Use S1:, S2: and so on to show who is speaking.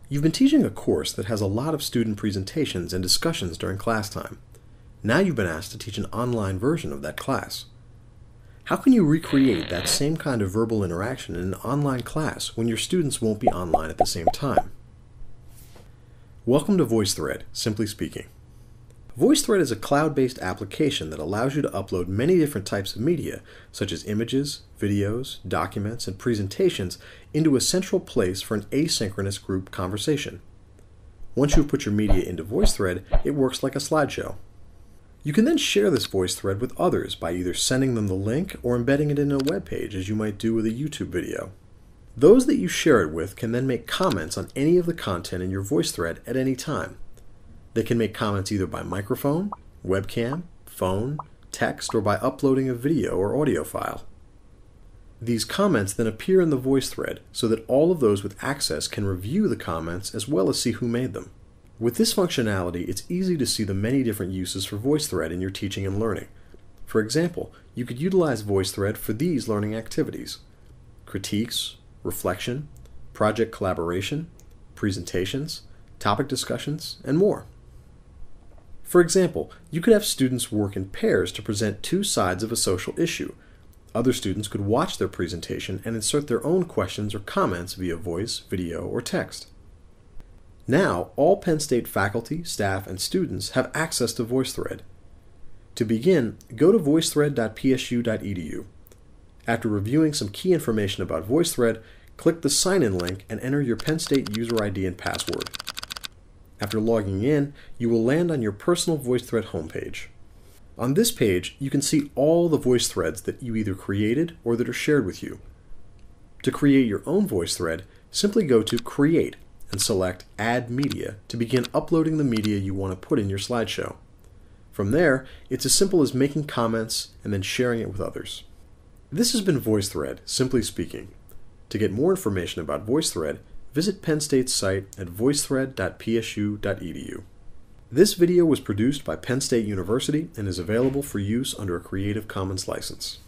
S1: You've been teaching a course that has a lot of student presentations and discussions during class time. Now you've been asked to teach an online version of that class. How can you recreate that same kind of verbal interaction in an online class when your students won't be online at the same time? Welcome to Voicethread, simply speaking. Voicethread is a cloud-based application that allows you to upload many different types of media, such as images, videos, documents, and presentations, into a central place for an asynchronous group conversation. Once you've put your media into Voicethread, it works like a slideshow. You can then share this Voicethread with others by either sending them the link or embedding it in a web page, as you might do with a YouTube video. Those that you share it with can then make comments on any of the content in your Voicethread at any time. They can make comments either by microphone, webcam, phone, text, or by uploading a video or audio file. These comments then appear in the Voicethread so that all of those with access can review the comments as well as see who made them. With this functionality, it's easy to see the many different uses for Voicethread in your teaching and learning. For example, you could utilize Voicethread for these learning activities: critiques, reflection, project collaboration, presentations, topic discussions, and more. For example, you could have students work in pairs to present two sides of a social issue. Other students could watch their presentation and insert their own questions or comments via voice, video, or text. Now, all Penn State faculty, staff, and students have access to Voicethread. To begin, go to voicethread.psu.edu. After reviewing some key information about Voicethread, click the Sign-in link and enter your Penn State user ID and password. After logging in, you will land on your personal Voicethread homepage. On this page, you can see all the Voicethreads that you either created or that are shared with you. To create your own Voicethread, simply go to Create and select Add Media to begin uploading the media you want to put in your slideshow. From there, it's as simple as making comments and then sharing it with others. This has been Voicethread, simply speaking. To get more information about Voicethread, visit Penn State's site at voicethread.psu.edu. This video was produced by Penn State University and is available for use under a Creative Commons license.